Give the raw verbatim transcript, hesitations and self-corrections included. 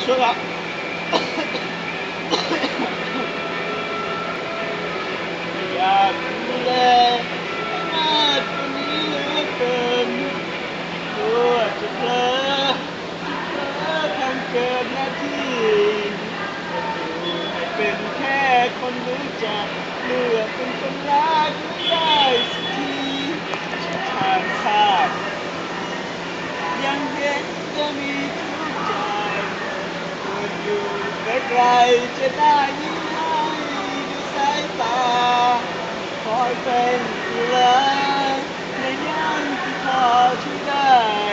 ครับอยากดูแลให้มากกว่านี้เหลือเกินกลัวจะเพลอจะเพลอทำเกินหน้าที่อยู่ให้เป็นแค่คนรู้จักเลือกเป็นคนรักไม่ได้สักทีทางคาดยังเห็นจะมีทุกใจเกิดอยู่ไกลๆจะได้ยิ้มให้ด้วยสายตาคอยเป็นกุหลาบในยามที่พอช่วยได้